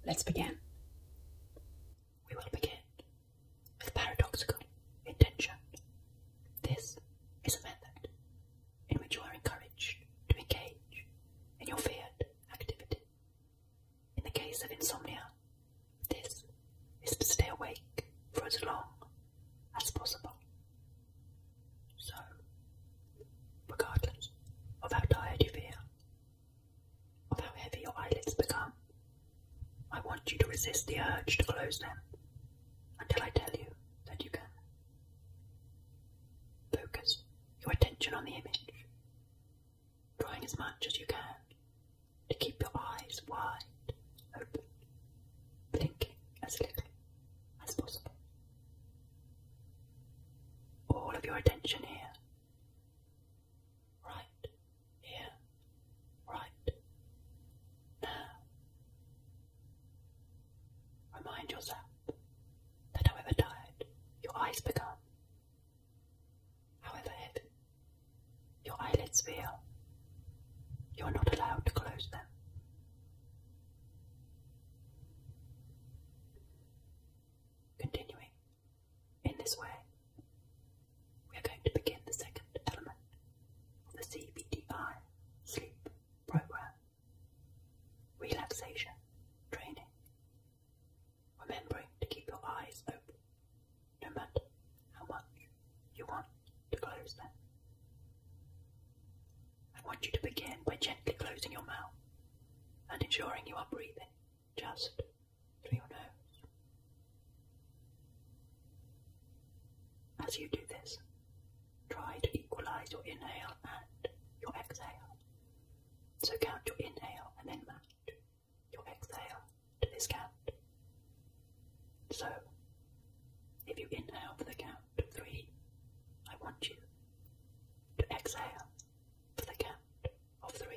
let's begin. We will begin with paradoxical intention. This is a method in which you are encouraged to engage in your feared activity. In the case of insomnia, this is to stay awake for as long as possible. So, regardless of how tired you feel, of how heavy your eyelids become, I want you to resist the urge to close them until I tell you that you can. Focus your attention on the image, drawing as much as you can to keep your eyes wide open, blinking as little as possible. All of your attention here, right here, right now. Remind yourself that however tired your eyes become, however heavy your eyelids feel, you are not allowed to close them. Continuing in this way, we are going to begin the second element of the CBDI sleep program, relaxation training. Remembering to keep your eyes open, no matter how much you want to close them. I want you to begin by gently closing your mouth and ensuring you are breathing just through your nose. As you do this, try to equalize your inhale and your exhale. So count your inhale and then match your exhale to this count. So, if you inhale for the count of 3, I want you to exhale for the count of 3.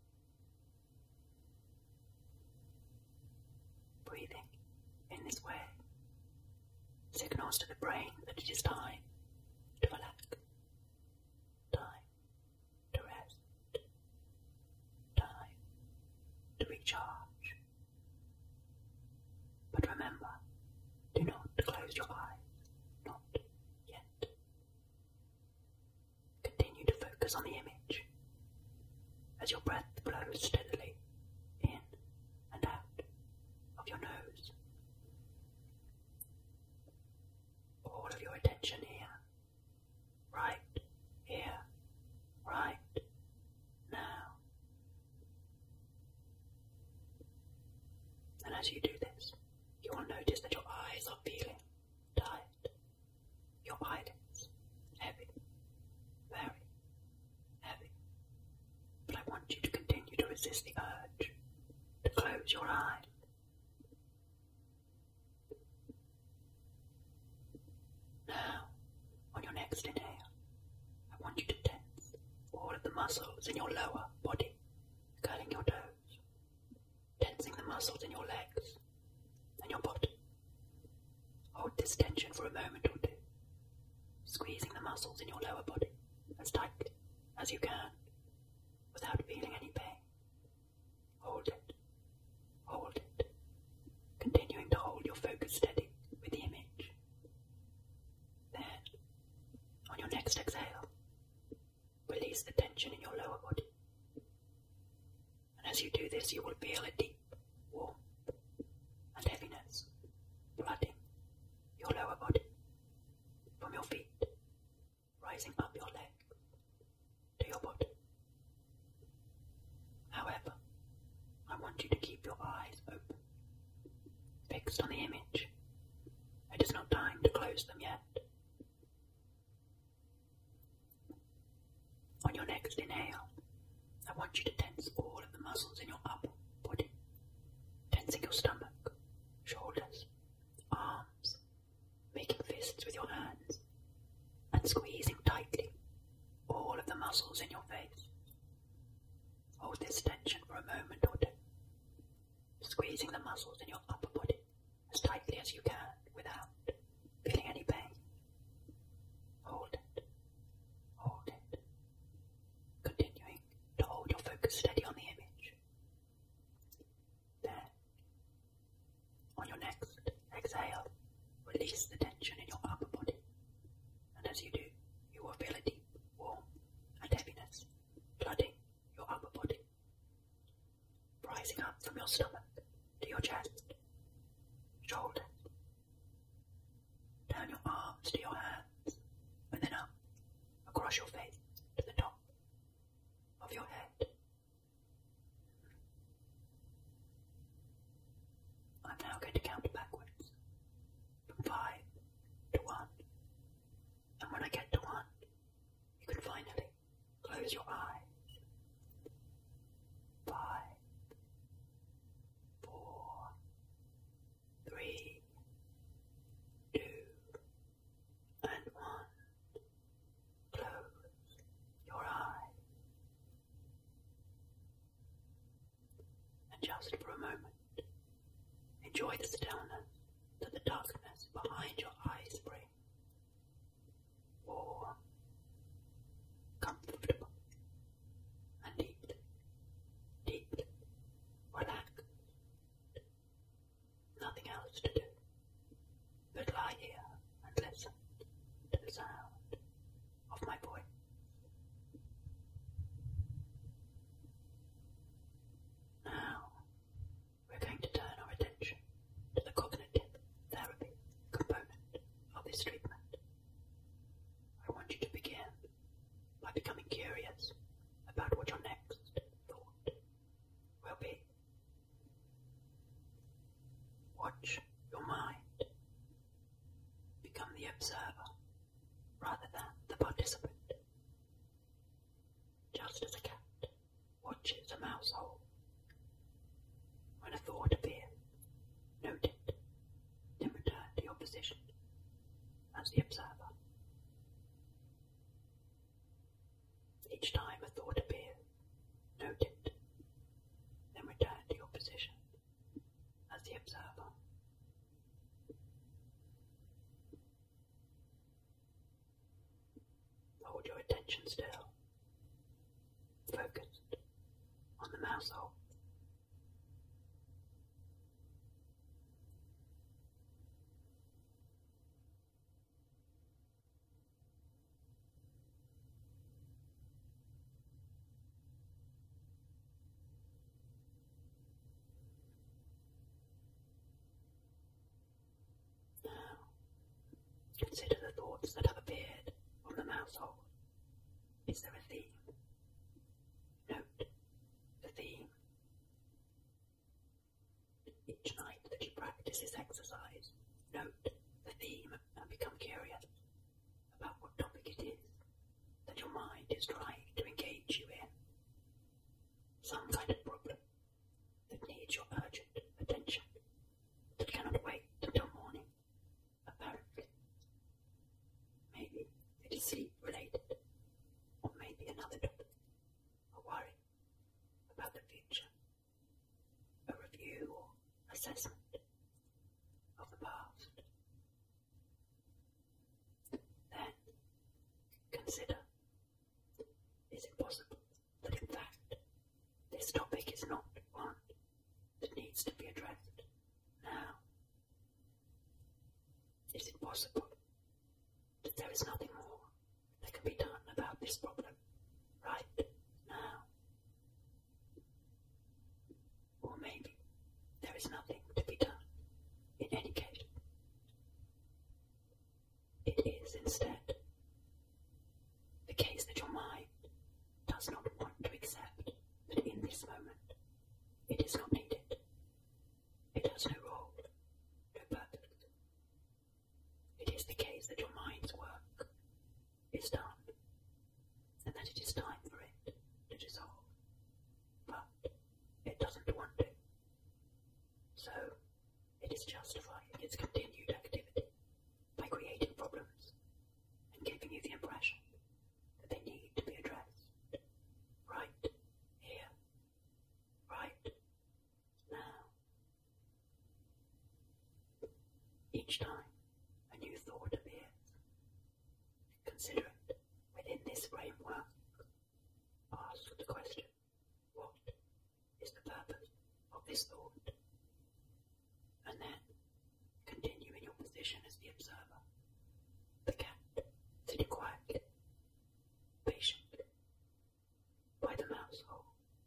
Breathing in this way signals to the brain that it is time to relax, time to rest, time to recharge. But remember, do not close your eyes, not yet. Continue to focus on the image as your breath flows steadily in and out of your nose. All of your attention here, right here, right now. And as you do this, you will notice that your eyes are feeling tired, your eyelids heavy, very heavy. But I want you to continue to resist the urge to close your eyes. Now, on your next inhale, I want you to tense all of the muscles in your lower body, curling your toes, tensing the muscles in your legs and your bottom. Hold this tension for a moment or two, squeezing the muscles in your lower body as tightly as you can without feeling any pain. Hold it, continuing to hold your focus steady with the image. Then, on your next exhale, release the tension in your lower body. And as you do this, you will feel a deep warmth and heaviness flooding your lower body from your feet, rising up your legs to your bottom. However, I want you to keep your eyes open, fixed on the image. It is not time to close them yet. On your next inhale, I want you to tense all of the muscles in your upper body, tensing your stomach, shoulders, arms, making fists with your hands, and squeezing tightly all of the muscles in your face. Hold this tension for a moment or two, squeezing the muscles in your upper body as tightly as you can without feeling any pain. Hold it, continuing to hold your focus steady on the image. Then, when I get to 1, you can finally close your eyes. 5, 4, 3, 2, and 1. Close your eyes. And just for a moment, enjoy the stillness that the darkness behind your eyes brings. Warm, comfortable, and deeply, deeply relaxed. Nothing else to do but lie here and listen to the sound of my voice. Now, we're going to turn our attention to the cognitive therapy component of this treatment. I want you to begin by becoming curious about what your next thought will be. Watch your mind become the observer rather than the participant. Just as a cat watches a mouse hole. When a thought appears, note it, then return to your position as the observer. Each time a thought appears, note it, then return to your position as the observer. Hold your attention still, focused on the mouse hole. Consider the thoughts that have appeared on the mouse hole. Is there a theme? Note the theme. Each night that you practice this exercise, note the theme and become curious about what topic it is that your mind is trying to engage you in. Some kind of problem that needs your urgent attention, that cannot wait until morning, apparently. Maybe it is sleep related, or maybe another topic, a worry about the future, a review or assessment of the past. Then consider, is it possible that in fact this topic is not one that needs to be addressed now? Is it possible that there is nothing more that can be done about this problem right now? Or maybe there is nothing to be done in any case. It is instead the case that your mind does not want to accept that in this moment it is not needed. It has no role, no purpose. It is the case that your mind's work is done, and that it is time for it to dissolve. But it doesn't want to. So it is justifying its continued activity by creating problems and giving you the impression that they need to be addressed right here, right now. Each time a new thought appears, consider it within this framework. Ask the question, what is the purpose of this thought? And then continue in your position as the observer, the cat sitting quietly, patiently, by the mouse hole.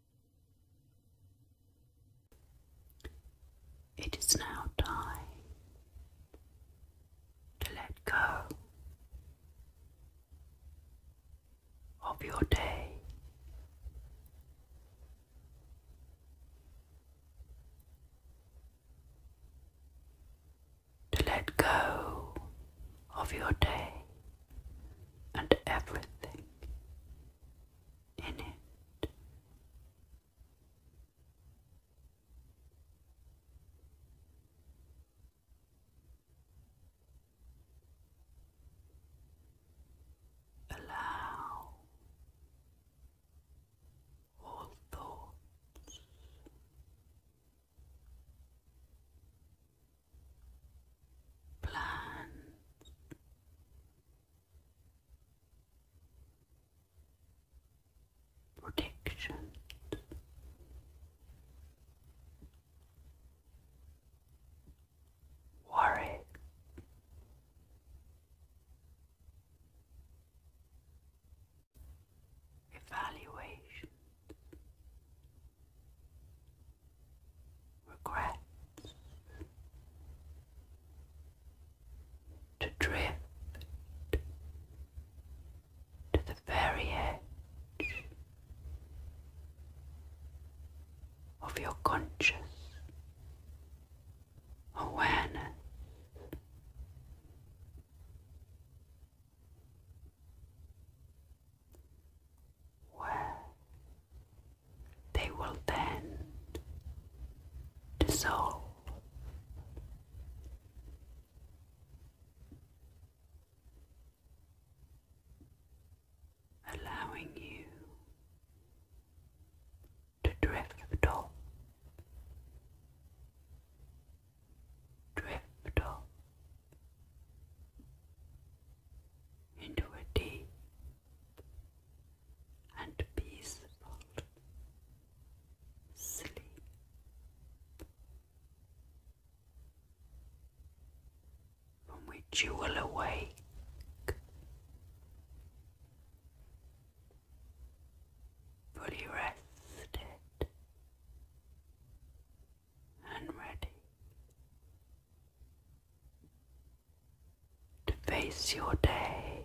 It is now time to let go of your day. To let go of your day you will awake fully rested and ready to face your day.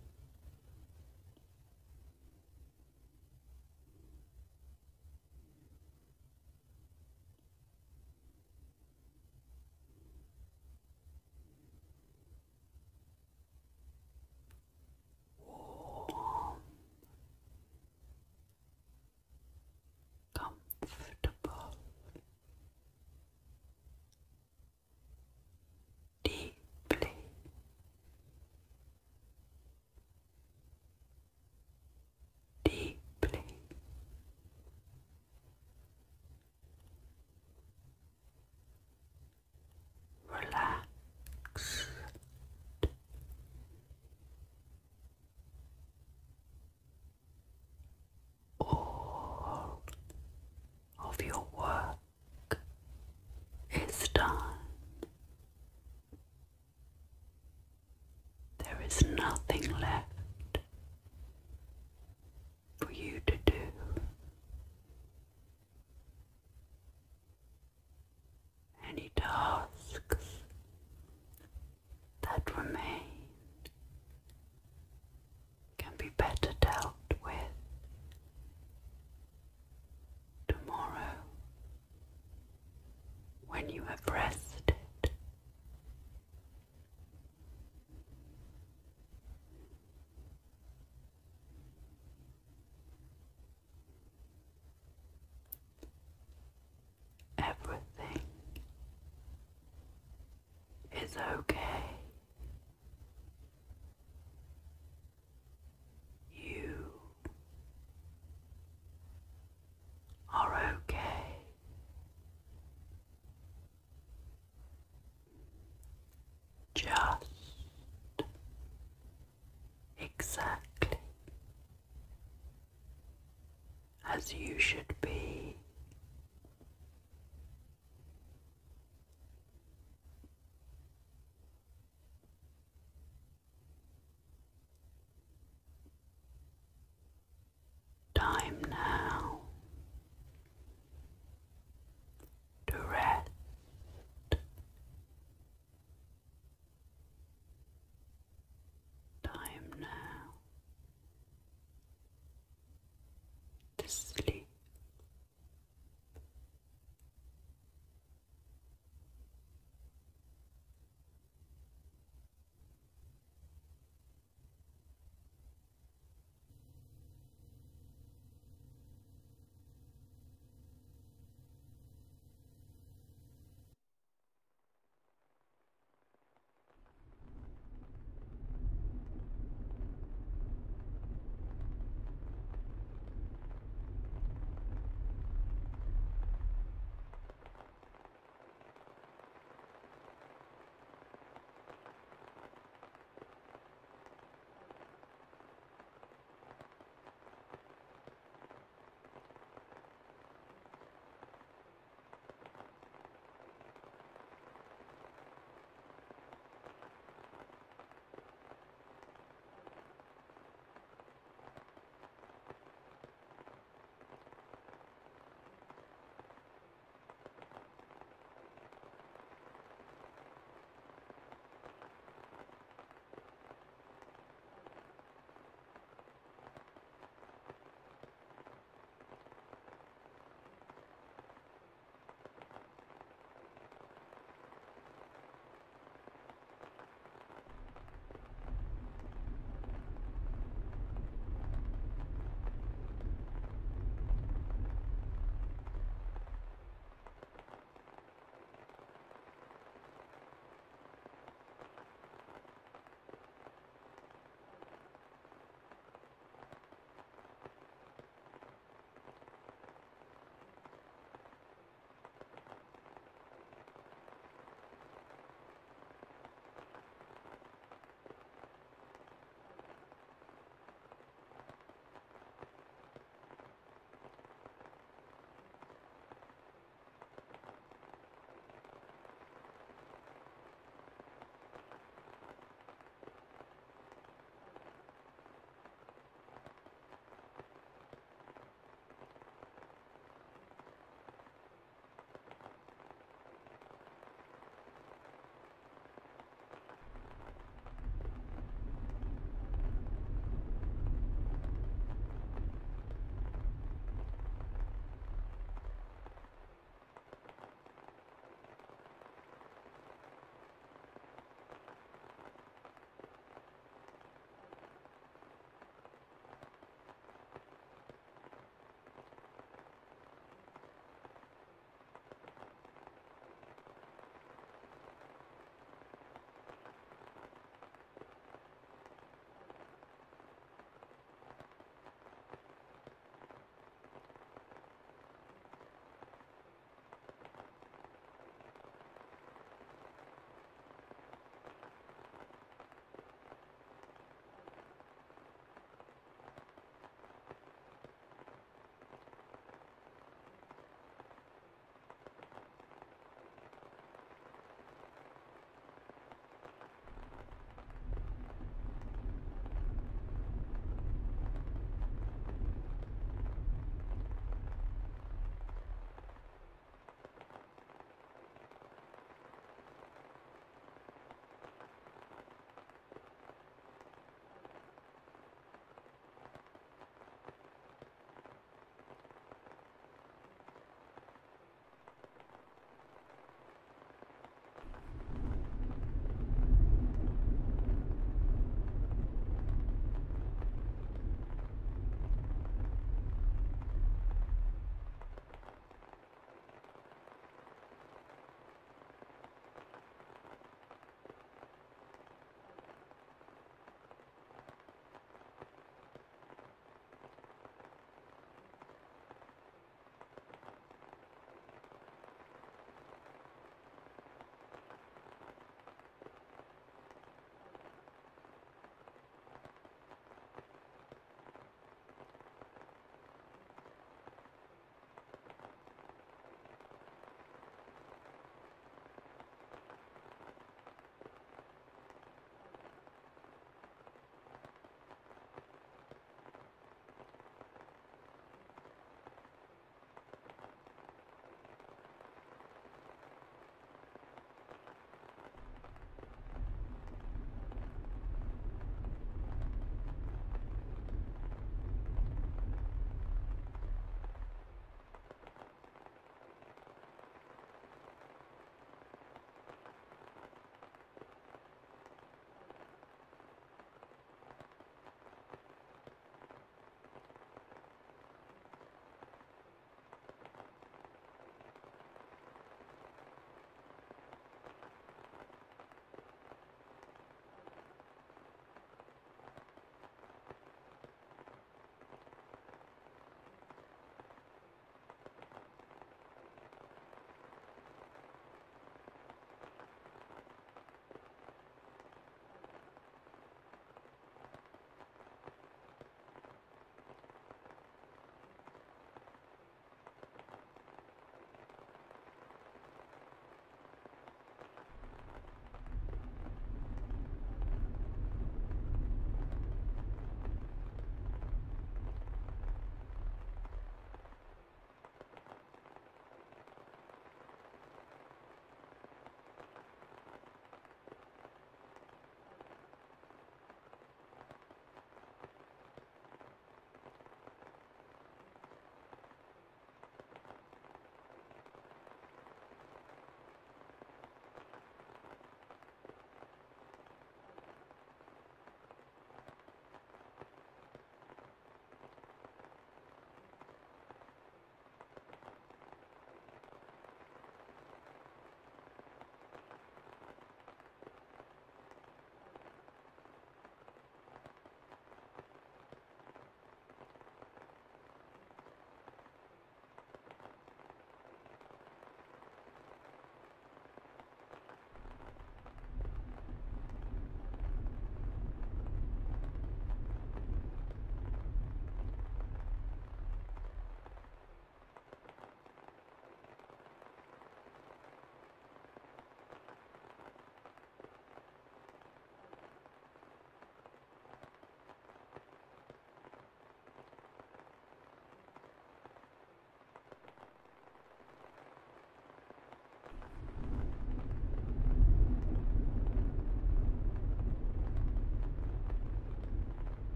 Warm, comfortable, deeply, deeply relaxed. All of your work is done. There is nothing left for you to do. Any tasks that remain can be better dealt with tomorrow when you have rested. Everything is okay. You are okay. Just exactly as you should be.